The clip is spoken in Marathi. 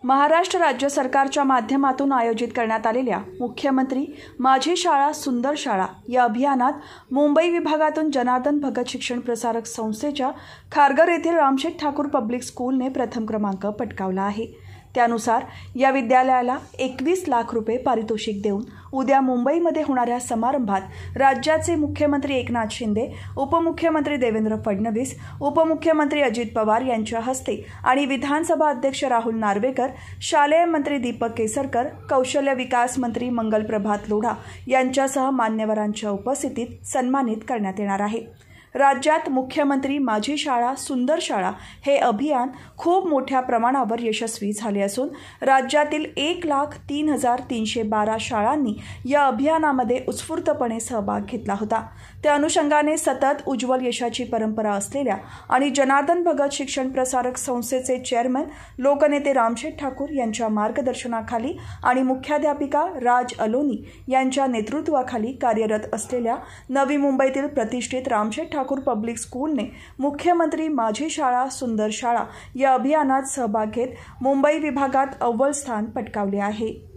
महाराष्ट्र राज्य सरकारच्या माध्यमातून आयोजित करण्यात आलेल्या मुख्यमंत्री माझी शाळा सुंदर शाळा या अभियानात मुंबई विभागातून जनार्दन भगत शिक्षण प्रसारक संस्थेच्या खारघर येथील रामशेठ ठाकूर पब्लिक स्कूलने प्रथम क्रमांक पटकावला आहे। त्यानुसार या विद्यालयाला 21 लाख रुपये पारितोषिक देऊन उद्या मुंबईमध्ये होणाऱ्या समारंभात राज्याचे मुख्यमंत्री एकनाथ शिंदे, उपमुख्यमंत्री देवेंद्र फडणवीस, उपमुख्यमंत्री अजित पवार यांच्या हस्ते आणि विधानसभा अध्यक्ष राहुल नार्वेकर, शालेय मंत्री दीपक केसरकर, कौशल्य विकास मंत्री मंगल प्रभात लोढा यांच्यासह मान्यवरांच्या उपस्थितीत सन्मानित करण्यात येणार आहे। राज्यात मुख्यमंत्री माझी शाळा सुंदर शाळा हे अभियान खूप मोठ्या प्रमाणावर यशस्वी झाले असून राज्यातील 1,03,312 शाळांनी या अभियानामध्ये उत्स्फूर्तपणे सहभाग घेतला होता। त्या अनुषंगाने सतत उज्ज्वल यशाची परंपरा असलेल्या आणि जनार्दन भगत शिक्षण प्रसारक संस्थेचे चेअरमन लोकनेते रामशेठ ठाकूर यांच्या मार्गदर्शनाखाली आणि मुख्याध्यापिका राज अलोनी यांच्या नेतृत्वाखाली कार्यरत असलेल्या नवी मुंबईतील प्रतिष्ठित रामशेठ ठाकूर पब्लिक स्कूलने मुख्यमंत्री माझी शाळा सुंदर शाळा या अभियानात सहभाग घेत मुंबई विभागात अव्वल स्थान पटकावले आहे।